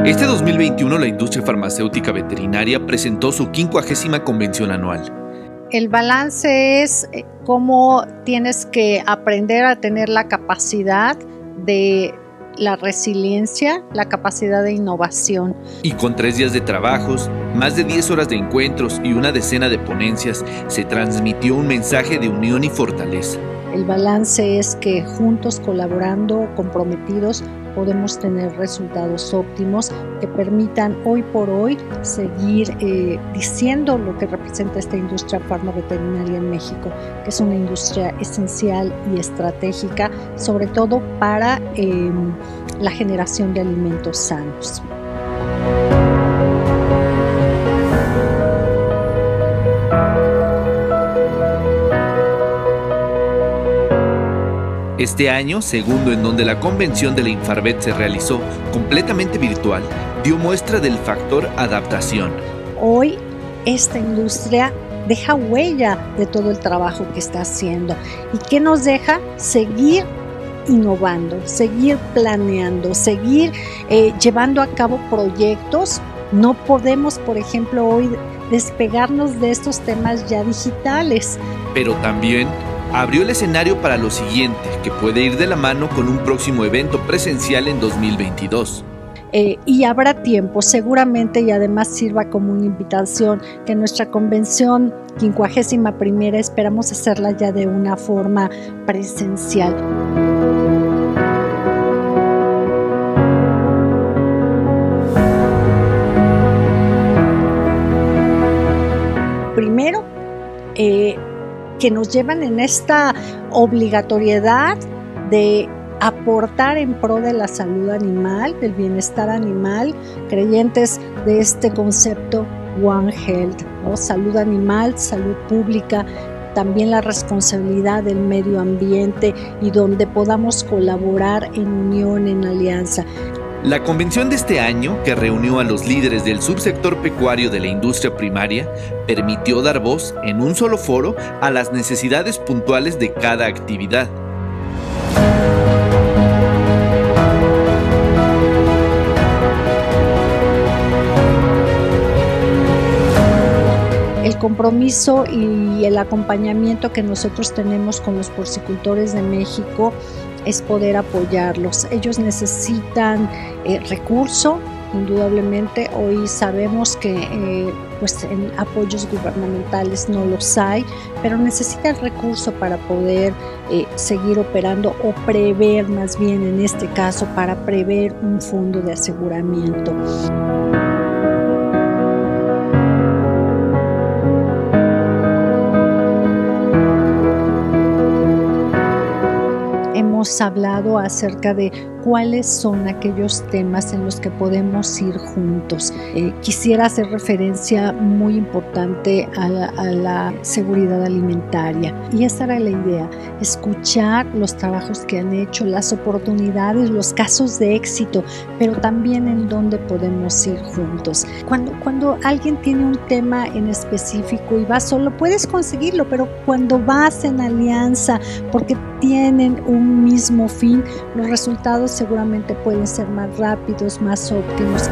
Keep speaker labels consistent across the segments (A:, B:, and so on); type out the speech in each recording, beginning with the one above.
A: Este 2021 la industria farmacéutica veterinaria presentó su 50ª convención anual.
B: El balance es cómo tienes que aprender a tener la capacidad de la resiliencia, la capacidad de innovación.
A: Y con 3 días de trabajos, más de 10 horas de encuentros y una decena de ponencias, se transmitió un mensaje de unión y fortaleza.
B: El balance es que juntos, colaborando, comprometidos, podemos tener resultados óptimos que permitan hoy por hoy seguir diciendo lo que representa esta industria farmacoveterinaria en México, que es una industria esencial y estratégica, sobre todo para la generación de alimentos sanos.
A: Este año, segundo en donde la convención de la Infarvet se realizó completamente virtual, dio muestra del factor adaptación.
B: Hoy esta industria deja huella de todo el trabajo que está haciendo. ¿Y qué nos deja? Seguir innovando, seguir planeando, seguir llevando a cabo proyectos. No podemos, por ejemplo, hoy despegarnos de estos temas ya digitales.
A: Pero también abrió el escenario para lo siguiente, que puede ir de la mano con un próximo evento presencial en 2022.
B: Y habrá tiempo, seguramente, y además sirva como una invitación que nuestra convención 51ª esperamos hacerla ya de una forma presencial. Primero, que nos llevan en esta obligatoriedad de aportar en pro de la salud animal, del bienestar animal, creyentes de este concepto One Health, ¿no? Salud animal, salud pública, también la responsabilidad del medio ambiente y donde podamos colaborar en unión, en alianza.
A: La convención de este año, que reunió a los líderes del subsector pecuario de la industria primaria, permitió dar voz en un solo foro a las necesidades puntuales de cada actividad.
B: El compromiso y el acompañamiento que nosotros tenemos con los porcicultores de México es poder apoyarlos. Ellos necesitan recurso, indudablemente. Hoy sabemos que pues en apoyos gubernamentales no los hay, pero necesitan recurso para poder seguir operando o prever, más bien en este caso, para prever un fondo de aseguramiento. Hemos hablado acerca de cuáles son aquellos temas en los que podemos ir juntos. Quisiera hacer referencia muy importante a la seguridad alimentaria, y esa era la idea: escuchar los trabajos que han hecho, las oportunidades, los casos de éxito, pero también en dónde podemos ir juntos. Cuando alguien tiene un tema en específico y va solo, puedes conseguirlo, pero cuando vas en alianza porque tienen un mismo fin, los resultados seguramente pueden ser más rápidos, más óptimos.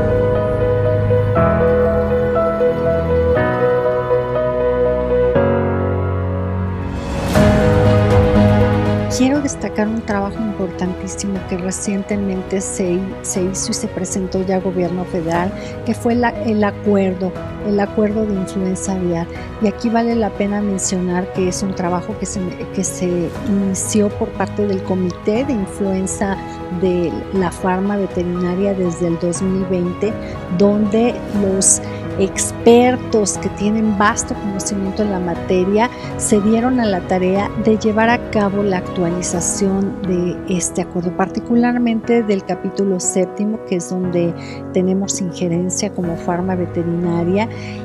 B: Quiero destacar un trabajo importantísimo que recientemente se hizo y se presentó ya a gobierno federal, que fue el acuerdo de influenza aviar. Y aquí vale la pena mencionar que es un trabajo que se inició por parte del Comité de Influenza de la Farma Veterinaria desde el 2020, donde los expertos que tienen vasto conocimiento en la materia se dieron a la tarea de llevar a cabo la actualización de este acuerdo, particularmente del capítulo 7, que es donde tenemos injerencia como farma veterinaria,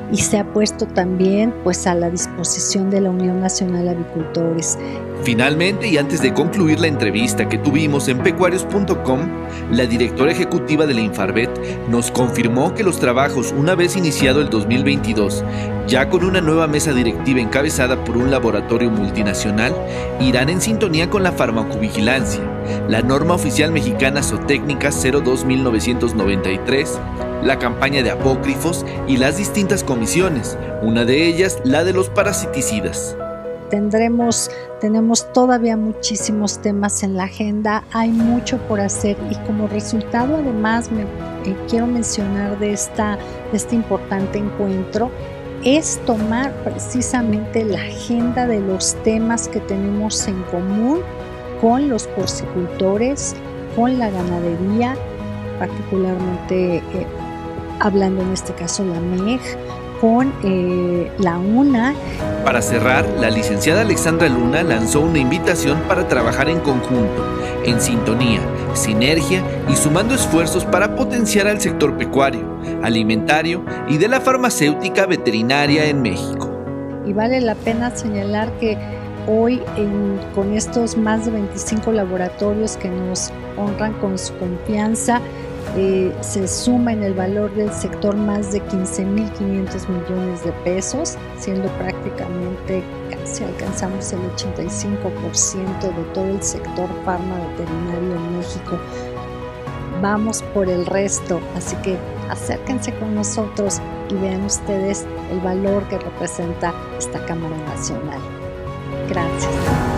B: y se ha puesto también pues a la disposición de la Unión Nacional de Avicultores.
A: Finalmente, y antes de concluir la entrevista que tuvimos en pecuarios.com, la directora ejecutiva de la Infarvet nos confirmó que los trabajos, una vez iniciado el 2022, ya con una nueva mesa directiva encabezada por un laboratorio multinacional, irán en sintonía con la farmacovigilancia, la norma oficial mexicana Zootécnica 02-1993, la campaña de apócrifos y las distintas comisiones, una de ellas la de los parasiticidas.
B: Tenemos todavía muchísimos temas en la agenda, hay mucho por hacer y como resultado además quiero mencionar de este importante encuentro es tomar precisamente la agenda de los temas que tenemos en común con los porcicultores, con la ganadería, particularmente hablando en este caso la MEG, con la UNA.
A: Para cerrar, la licenciada Alexandra Luna lanzó una invitación para trabajar en conjunto, en sintonía, sinergia y sumando esfuerzos para potenciar al sector pecuario, alimentario y de la farmacéutica veterinaria en México.
B: Y vale la pena señalar que hoy con estos más de 25 laboratorios que nos honran con su confianza, se suma en el valor del sector más de 15.500 millones de pesos, siendo prácticamente casi alcanzamos el 85% de todo el sector farma veterinario en México. Vamos por el resto, así que acérquense con nosotros y vean ustedes el valor que representa esta Cámara Nacional. Gracias.